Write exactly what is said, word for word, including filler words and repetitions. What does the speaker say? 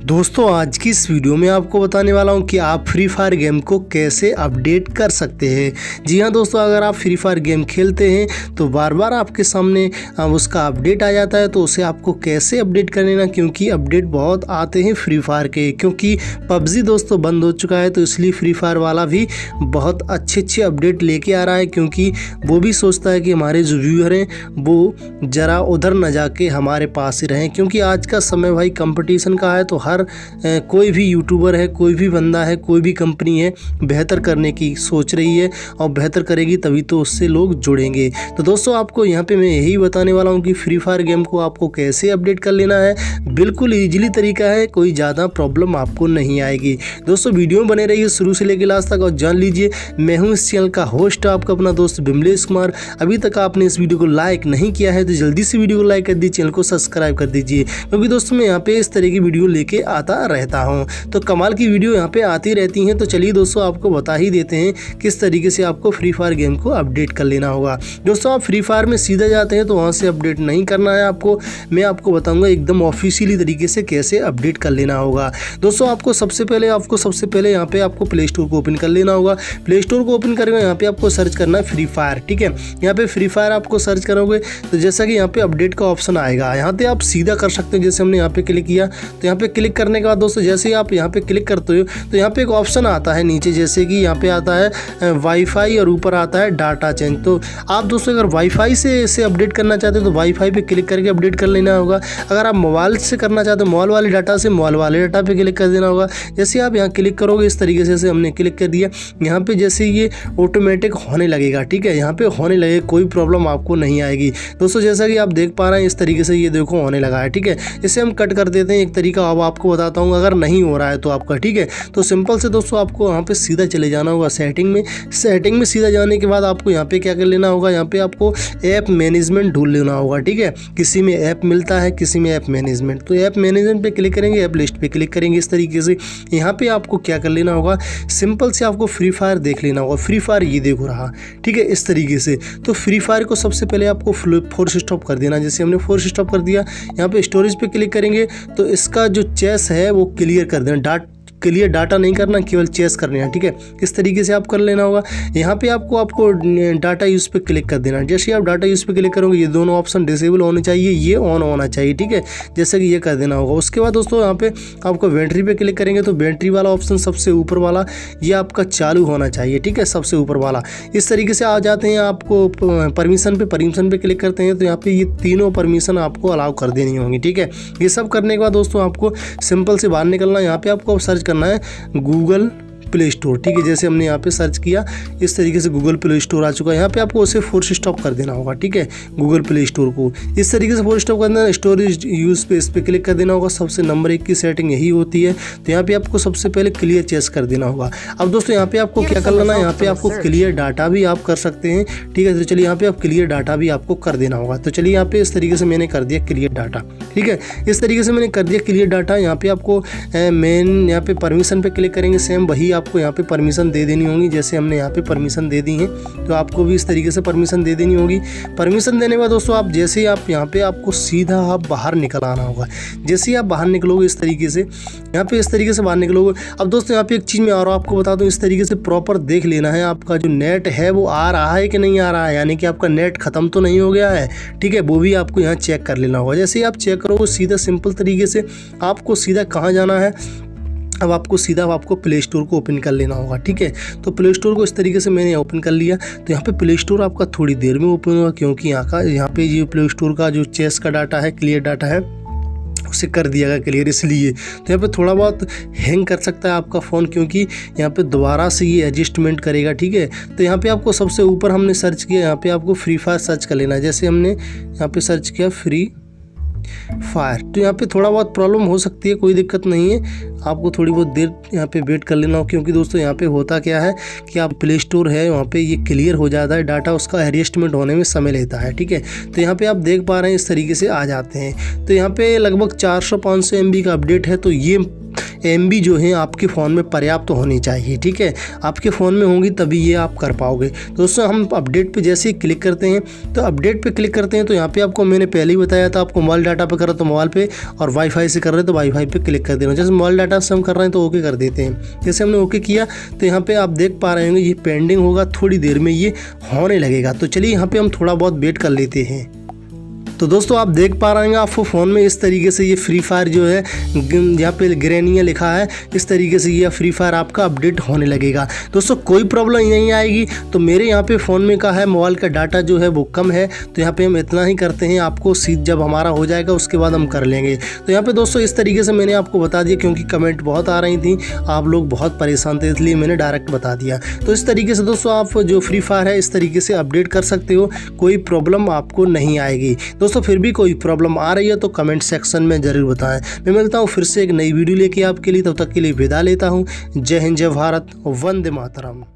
दोस्तों आज की इस वीडियो में आपको बताने वाला हूं कि आप फ्री फायर गेम को कैसे अपडेट कर सकते हैं। जी हां दोस्तों, अगर आप फ्री फायर गेम खेलते हैं तो बार बार आपके सामने उसका अपडेट आ जाता है, तो उसे आपको कैसे अपडेट कर लेना, क्योंकि अपडेट बहुत आते हैं फ्री फायर के। क्योंकि पबजी दोस्तों बंद हो चुका है, तो इसलिए फ्री फायर वाला भी बहुत अच्छे अच्छे अपडेट लेके आ रहा है, क्योंकि वो भी सोचता है कि हमारे जो व्यूअर हैं वो ज़रा उधर न जाके हमारे पास ही रहें। क्योंकि आज का समय भाई कंपटीशन का है, तो हर ए, कोई भी यूट्यूबर है, कोई भी बंदा है, कोई भी कंपनी है बेहतर करने की सोच रही है, और बेहतर करेगी तभी तो उससे लोग जुड़ेंगे। तो दोस्तों आपको यहाँ पे मैं यही बताने वाला हूँ कि फ्री फायर गेम को आपको कैसे अपडेट कर लेना है। बिल्कुल ईजिली तरीका है, कोई ज़्यादा प्रॉब्लम आपको नहीं आएगी। दोस्तों वीडियो में बने रहिए शुरू से लेकर लास्ट तक, और जान लीजिए मैं हूँ इस चैनल का होस्ट, आपका अपना दोस्त बिमलेश कुमार। अभी तक आपने इस वीडियो को लाइक नहीं किया है तो जल्दी से वीडियो को लाइक कर दीजिए, चैनल को सब्सक्राइब कर दीजिए, क्योंकि दोस्तों मैं यहाँ पे इस तरह की वीडियो लेके आता रहता हूँ। तो कमाल की वीडियो यहाँ पे आती रहती हैं। तो चलिए दोस्तों आपको बता ही देते हैं किस तरीके से आपको फ्री फायर गेम को अपडेट कर लेना होगा। दोस्तों आप फ्री फायर में सीधा जाते हैं तो वहाँ से अपडेट नहीं करना है आपको, मैं आपको बताऊंगा एकदम ऑफिशियली तरीके से कैसे अपडेट कर लेना होगा। दोस्तों आपको सबसे पहले आपको सबसे पहले यहाँ पे आपको प्ले स्टोर को ओपन कर लेना होगा। प्ले स्टोर को ओपन करेंगे, यहाँ पे आपको सर्च करना है फ्री फायर। ठीक है, यहाँ पे फ्री फायर आपको सर्च करोगे तो जैसा कि यहाँ पे अपडेट का ऑप्शन आएगा, यहाँ पे आप सीधा कर सकते हो। जैसे हमने यहाँ पे क्लिक किया तो यहाँ पे क्लिक करने के बाद दोस्तों जैसे ही आप यहाँ पे क्लिक करते हो तो यहाँ पे एक ऑप्शन आता है नीचे, जैसे कि यहाँ पे आता है वाईफाई और ऊपर आता है डाटा चेंज। तो आप दोस्तों अगर वाईफाई से इसे अपडेट करना चाहते हो तो वाईफाई पे क्लिक करके अपडेट कर लेना होगा। अगर आप मोबाइल से करना चाहते हो मोबाइल वाले डाटा से मोबाइल वाले डाटा पे क्लिक कर देना होगा। जैसे आप यहाँ क्लिक करोगे इस तरीके से, हमने क्लिक कर दिया, यहाँ पे जैसे ये ऑटोमेटिक होने लगेगा। ठीक है, यहाँ पे होने लगेगा, कोई प्रॉब्लम आपको नहीं आएगी। दोस्तों जैसा कि आप देख पा रहे हैं इस तरीके से ये देखो होने लगा है। ठीक है, इसे हम कट कर देते हैं एक तरीका, अब आपको बताता हूँ अगर नहीं हो रहा है तो आपका। ठीक है, तो सिंपल से दोस्तों आपको यहाँ पे सीधा चले जाना होगा सेटिंग में। सेटिंग में सीधा जाने के बाद आपको यहाँ पे क्या कर लेना होगा, यहाँ पे आपको ऐप मैनेजमेंट ढूंढ लेना होगा। ठीक है, किसी में ऐप मिलता है, किसी में ऐप मैनेजमेंट, तो ऐप मैनेजमेंट पे क्लिक करेंगे, ऐप लिस्ट पे क्लिक करेंगे इस तरीके से। यहाँ पे आपको क्या कर लेना होगा, सिंपल से आपको फ्री फायर देख लेना होगा। फ्री फायर ये देखो रहा, ठीक है, इस तरीके से। तो फ्री फायर को सबसे पहले आपको फोर्स स्टॉप कर देना। जैसे हमने फोर्स स्टॉप कर दिया, यहाँ पे स्टोरेज पे क्लिक करेंगे तो इसका जो चेस है वो क्लियर कर देना। डाट क्लियर डाटा नहीं करना, केवल चेस करने हैं। ठीक है, इस तरीके से आप कर लेना होगा। यहाँ पे आपको आपको डाटा यूज़ पे क्लिक कर देना। जैसे आप डाटा यूज़ पे क्लिक करोगे ये दोनों ऑप्शन डिसेबल होने चाहिए, ये ऑन होना चाहिए। ठीक है, जैसे कि ये कर देना होगा। उसके बाद दोस्तों यहाँ पे आपको बैटरी पे क्लिक करेंगे तो बैटरी वाला ऑप्शन सबसे ऊपर वाला ये आपका चालू होना चाहिए। ठीक है, सबसे ऊपर वाला। इस तरीके से आ जाते हैं, आपको परमिशन पे परमिशन पे क्लिक करते हैं तो यहाँ पे ये तीनों परमिशन आपको अलाउ कर देनी होंगी। ठीक है, ये सब करने के बाद दोस्तों आपको सिंपल से बाहर निकलना। यहाँ पे आपको सर्च करना है गूगल प्ले स्टोर। ठीक है, जैसे हमने यहाँ पे सर्च किया इस तरीके से गूगल प्ले स्टोर आ चुका है। यहाँ पे आपको उसे फोर्स स्टॉप कर देना होगा। ठीक है, गूगल प्ले स्टोर को इस तरीके से फोर्स स्टॉप कर देना। स्टोरेज यूज़ पे इस पे क्लिक कर देना होगा। सबसे नंबर एक की सेटिंग यही होती है। तो यहाँ पे आपको सबसे पहले क्लियर चेस कर देना होगा। अब दोस्तों यहाँ पे आपको क्या कर लेना है, यहाँ पे आपको क्लियर डाटा भी आप कर सकते हैं। ठीक है, तो चलिए यहाँ पे आप क्लियर डाटा भी आपको कर देना होगा। तो चलिए यहाँ पे इस तरीके से मैंने कर दिया क्लियर डाटा। ठीक है, इस तरीके से मैंने कर दिया क्लियर डाटा। यहाँ पे आपको मेन यहाँ पे परमिशन पे क्लिक करेंगे, सेम वही आपको यहाँ पे परमिशन दे देनी होगी। जैसे हमने यहाँ पे परमिशन दे दी है तो आपको भी इस तरीके से परमिशन दे देनी होगी। परमिशन देने के बाद दोस्तों आप जैसे ही आप यहाँ पे आपको सीधा आप बाहर निकल आना होगा। जैसे ही आप बाहर निकलोगे इस तरीके से, यहाँ पे इस तरीके से बाहर निकलोगे। अब दोस्तों यहाँ पे एक चीज़ मैं और आपको बता दूँ, इस तरीके से प्रॉपर देख लेना है आपका जो नेट है वो आ रहा है कि नहीं आ रहा है, यानी कि आपका नेट खत्म तो नहीं हो गया है। ठीक है, वो भी आपको यहाँ चेक कर लेना होगा। जैसे ही आप चेक करोगे सीधा सिंपल तरीके से आपको सीधा कहाँ जाना है, अब आपको सीधा आपको प्ले स्टोर को ओपन कर लेना होगा। ठीक है, तो प्ले स्टोर को इस तरीके से मैंने ओपन कर लिया। तो यहाँ पे प्ले स्टोर आपका थोड़ी देर में ओपन होगा, क्योंकि यहाँ का यहाँ पे ये प्ले स्टोर का जो चेस का डाटा है, क्लियर डाटा है, उसे कर दिया गया क्लियर, इसलिए तो यहाँ पे थोड़ा बहुत हैंग कर सकता है आपका फ़ोन, क्योंकि यहाँ पे दोबारा से ये एडजस्टमेंट करेगा। ठीक है, तो यहाँ पे आपको सबसे ऊपर हमने सर्च किया, यहाँ पे आपको फ्री फायर सर्च कर लेना है। जैसे हमने यहाँ पे सर्च किया फ्री फायर, तो यहाँ पे थोड़ा बहुत प्रॉब्लम हो सकती है, कोई दिक्कत नहीं है, आपको थोड़ी बहुत देर यहाँ पे वेट कर लेना हो। क्योंकि दोस्तों यहाँ पे होता क्या है कि आप प्ले स्टोर है वहाँ पे ये क्लियर हो जाता है डाटा, उसका एडजस्टमेंट होने में समय लेता है। ठीक है, तो यहाँ पे आप देख पा रहे हैं इस तरीके से आ जाते हैं। तो यहाँ पे लगभग चार सौ पाँच सौ एम बी का अपडेट है, तो ये एम बी जो है आपके फ़ोन में पर्याप्त तो होनी चाहिए। ठीक है, आपके फ़ोन में होंगी तभी ये आप कर पाओगे। दोस्तों हम अपडेट पे जैसे ही क्लिक करते हैं तो अपडेट पे क्लिक करते हैं तो यहाँ पे आपको मैंने पहले ही बताया था, आपको मोबाइल डाटा पे कर रहे तो मोबाइल पे और वाईफाई से कर रहे तो वाईफाई पे क्लिक कर देना। जैसे मोबाइल डाटा से हम कर रहे हैं तो ओके कर देते हैं। जैसे हमने ओके किया तो यहाँ पे आप देख पा रहे होंगे ये पेंडिंग होगा, थोड़ी देर में ये होने लगेगा। तो चलिए यहाँ पे हम थोड़ा बहुत वेट कर लेते हैं। तो दोस्तों आप देख पा रहे हैं आपको फ़ोन में इस तरीके से ये फ्री फायर जो है यहाँ पे ग्रेनिया लिखा है, इस तरीके से ये फ्री फायर आपका अपडेट होने लगेगा। दोस्तों कोई प्रॉब्लम नहीं आएगी। तो मेरे यहाँ पे फ़ोन में का है मोबाइल का डाटा जो है वो कम है, तो यहाँ पे हम इतना ही करते हैं। आपको सीट जब हमारा हो जाएगा उसके बाद हम कर लेंगे। तो यहाँ पे दोस्तों इस तरीके से मैंने आपको बता दिया, क्योंकि कमेंट बहुत आ रही थी, आप लोग बहुत परेशान थे, इसलिए मैंने डायरेक्ट बता दिया। तो इस तरीके से दोस्तों आप जो फ्री फायर है इस तरीके से अपडेट कर सकते हो, कोई प्रॉब्लम आपको नहीं आएगी। दोस्तों फिर भी कोई प्रॉब्लम आ रही है तो कमेंट सेक्शन में ज़रूर बताएं। मैं मिलता हूँ फिर से एक नई वीडियो लेके आपके लिए, तब तक के लिए विदा लेता हूँ। जय हिंद, जय भारत, वंदे मातरम।